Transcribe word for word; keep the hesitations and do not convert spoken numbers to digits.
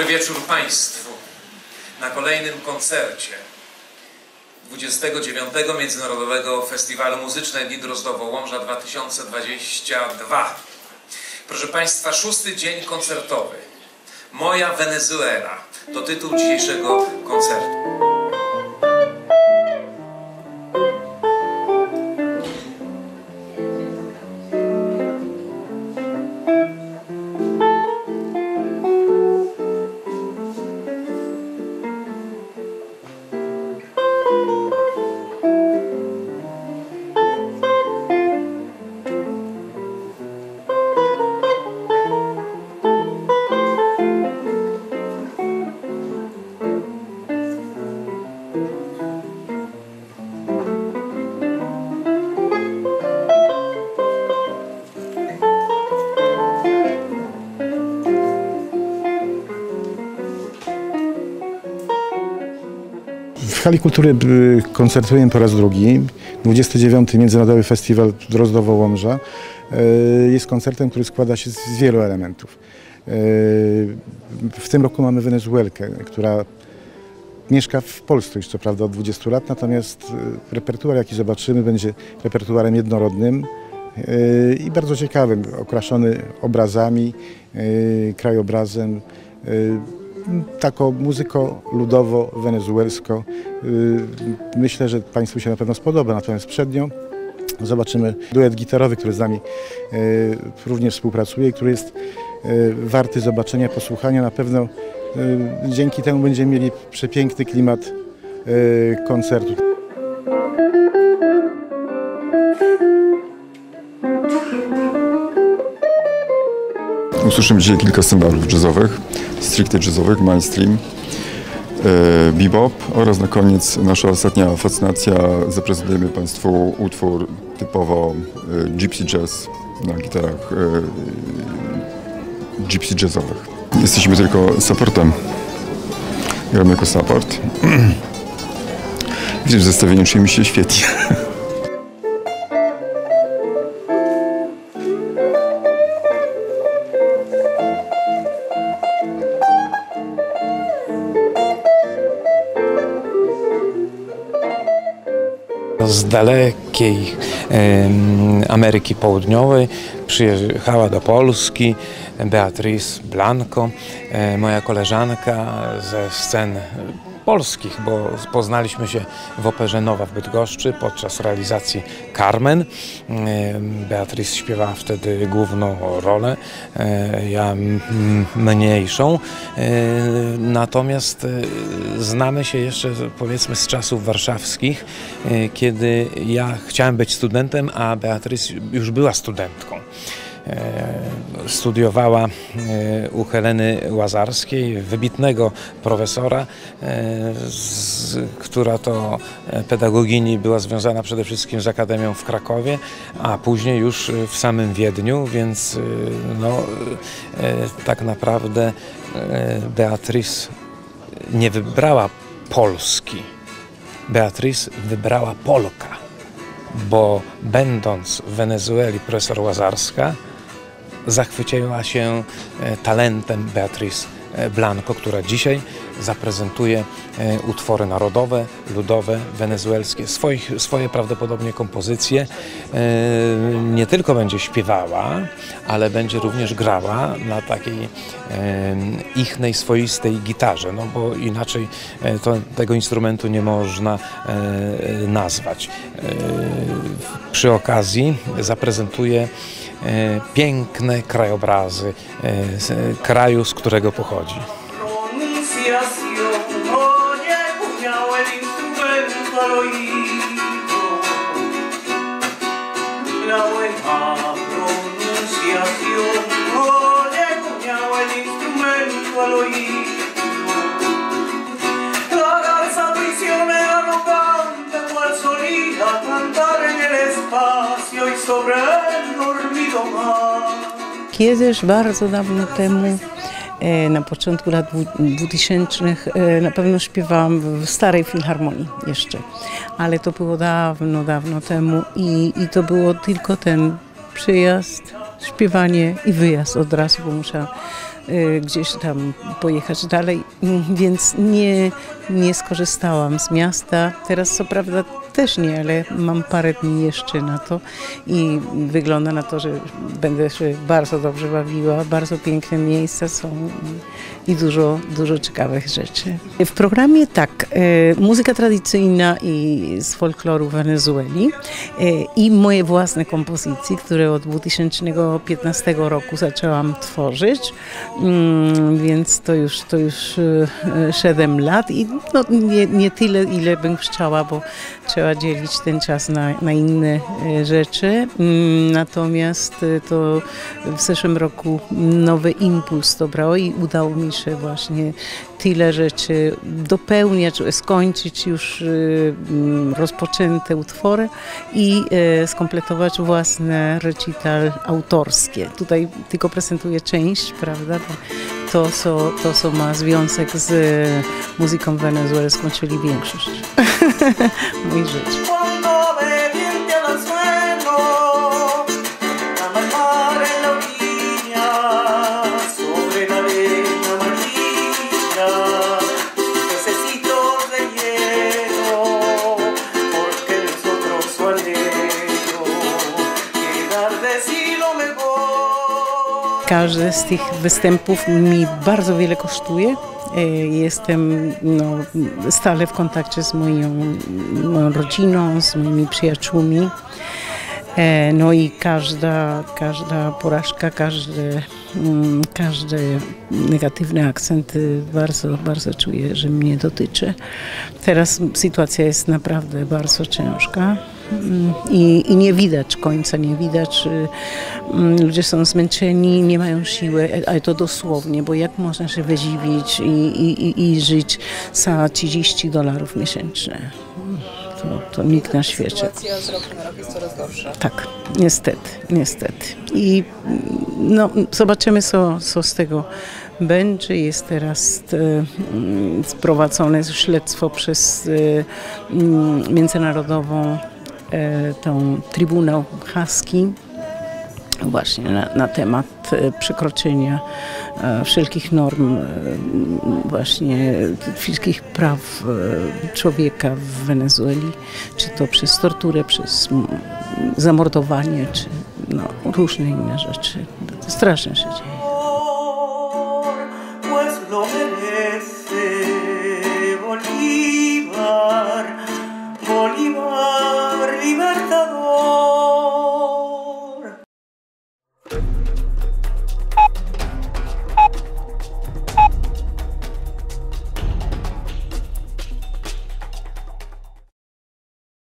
wieczór Państwu na kolejnym koncercie dwudziestego dziewiątego Międzynarodowego Festiwalu Muzyczne Dni Drozdowo-Łomża dwa tysiące dwadzieścia dwa. Proszę Państwa, szósty dzień koncertowy. Moja Wenezuela to tytuł dzisiejszego koncertu. W Hali Kultury koncertujemy po raz drugi. dwudziesty dziewiąty Międzynarodowy Festiwal Drozdowo-Łomża jest koncertem, który składa się z wielu elementów. W tym roku mamy Wenezuelkę, która mieszka w Polsce już co prawda od dwudziestu lat, natomiast repertuar, jaki zobaczymy, będzie repertuarem jednorodnym i bardzo ciekawym, okraszony obrazami, krajobrazem, taką muzyką ludowo-wenezuelsko. Myślę, że Państwu się na pewno spodoba, natomiast przed nią zobaczymy duet gitarowy, który z nami również współpracuje, który jest warty zobaczenia, posłuchania. Na pewno dzięki temu będziemy mieli przepiękny klimat koncertu. Usłyszymy dzisiaj kilka symbolów jazzowych, stricte jazzowych, mainstream, e, bebop oraz na koniec nasza ostatnia fascynacja. Zaprezentujemy Państwu utwór typowo e, gypsy jazz na gitarach e, gypsy jazzowych. Jesteśmy tylko supportem, gramy jako support. Widzę, że zestawienie czujemy się świetnie. Z dalekiej e, Ameryki Południowej przyjechała do Polski Beatriz Blanco, e, moja koleżanka ze scen polskich, bo poznaliśmy się w Operze Nowa w Bydgoszczy podczas realizacji Carmen. Beatriz śpiewała wtedy główną rolę, ja mniejszą. Natomiast znamy się jeszcze powiedzmy z czasów warszawskich, kiedy ja chciałem być studentem, a Beatriz już była studentką. Studiowała u Heleny Łazarskiej, wybitnego profesora, z, która to pedagogini była związana przede wszystkim z Akademią w Krakowie, a później już w samym Wiedniu, więc no, tak naprawdę Beatriz nie wybrała Polski, Beatriz wybrała Polka, bo będąc w Wenezueli profesor Łazarska zachwyciła się talentem Beatriz Blanco, która dzisiaj zaprezentuje utwory narodowe, ludowe, wenezuelskie, swoich, swoje prawdopodobnie kompozycje. Nie tylko będzie śpiewała, ale będzie również grała na takiej ichnej, swoistej gitarze, no bo inaczej to, tego instrumentu nie można nazwać. Przy okazji zaprezentuje piękne krajobrazy kraju, z którego pochodzi. Kiedyś, bardzo dawno temu, na początku lat dwutysięcznych, na pewno śpiewałam w Starej Filharmonii jeszcze, ale to było dawno, dawno temu i, i to było tylko ten przyjazd, śpiewanie i wyjazd od razu, bo musiałam y, gdzieś tam pojechać dalej, więc nie, nie skorzystałam z miasta. Teraz co prawda też nie, ale mam parę dni jeszcze na to i wygląda na to, że będę się bardzo dobrze bawiła. Bardzo piękne miejsca są i dużo, dużo ciekawych rzeczy. W programie tak, e, muzyka tradycyjna i z folkloru Wenezueli e, i moje własne kompozycje, które od dwa tysiące piętnastego roku zaczęłam tworzyć, mm, więc to już, to już e, siedem lat i no, nie, nie tyle, ile bym chciała, bo trzeba dzielić ten czas na, na inne e, rzeczy. Mm, natomiast e, to w zeszłym roku nowy impuls dobrało i udało mi się właśnie tyle rzeczy dopełniać, skończyć już y, rozpoczęte utwory i y, skompletować własne recital autorskie. Tutaj tylko prezentuję część, prawda, bo to, co, to, co ma związek z muzyką wenezuelską, czyli większość moich rzeczy. Każdy z tych występów mi bardzo wiele kosztuje. Jestem no, stale w kontakcie z moją, moją rodziną, z moimi przyjaciółmi. No i każda, każda porażka, każdy, każdy negatywny akcent bardzo, bardzo czuję, że mnie dotyczy. Teraz sytuacja jest naprawdę bardzo ciężka. I, I nie widać końca, nie widać, ludzie są zmęczeni, nie mają siły, ale to dosłownie, bo jak można się wyżywić i, i, i żyć za trzydzieści dolarów miesięcznie? To, to nikt na świecie. Sytuacja z roku na rok jest coraz gorsza. Tak, niestety, niestety. I no, zobaczymy, co, co z tego będzie. Jest teraz e, sprowadzone śledztwo przez e, międzynarodową e, tą Trybunał Haski właśnie na, na temat przekroczenia e, wszelkich norm e, właśnie wszystkich praw e, człowieka w Wenezueli, czy to przez torturę, przez zamordowanie, czy no, różne inne rzeczy. To strasznie się dzieje.